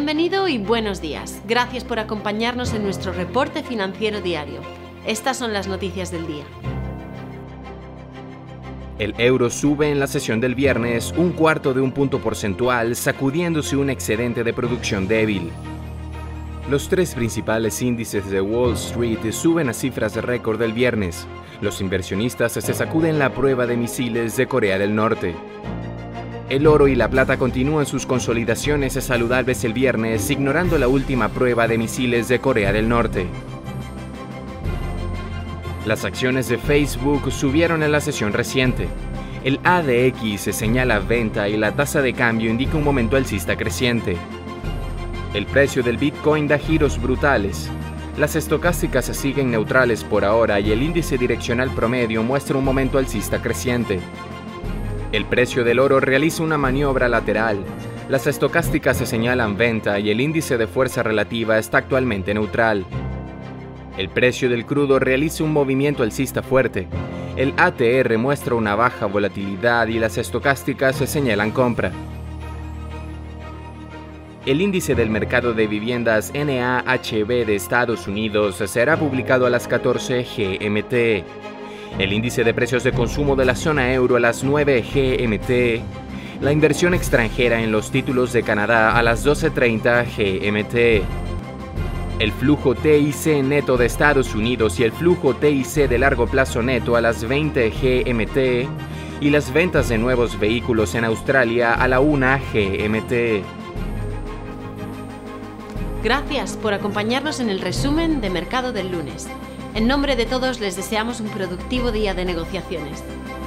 Bienvenido y buenos días. Gracias por acompañarnos en nuestro reporte financiero diario. Estas son las noticias del día. El euro sube en la sesión del viernes 0,25 punto porcentual, sacudiéndose un excedente de producción débil. Los tres principales índices de Wall Street suben a cifras de récord el viernes. Los inversionistas se sacuden la prueba de misiles de Corea del Norte. El oro y la plata continúan sus consolidaciones saludables el viernes, ignorando la última prueba de misiles de Corea del Norte. Las acciones de Facebook subieron en la sesión reciente. El ADX se señala venta y la tasa de cambio indica un momento alcista creciente. El precio del Bitcoin da giros brutales. Las estocásticas siguen neutrales por ahora y el índice direccional promedio muestra un momento alcista creciente. El precio del oro realiza una maniobra lateral. Las estocásticas se señalan venta y el índice de fuerza relativa está actualmente neutral. El precio del crudo realiza un movimiento alcista fuerte. El ATR muestra una baja volatilidad y las estocásticas se señalan compra. El índice del mercado de viviendas NAHB de Estados Unidos será publicado a las 14 GMT. El índice de precios de consumo de la zona euro a las 9 GMT. La inversión extranjera en los títulos de Canadá a las 12:30 GMT. El flujo TIC neto de Estados Unidos y el flujo TIC de largo plazo neto a las 20 GMT. Y las ventas de nuevos vehículos en Australia a la 1 GMT. Gracias por acompañarnos en el resumen de mercado del lunes. En nombre de todos les deseamos un productivo día de negociaciones.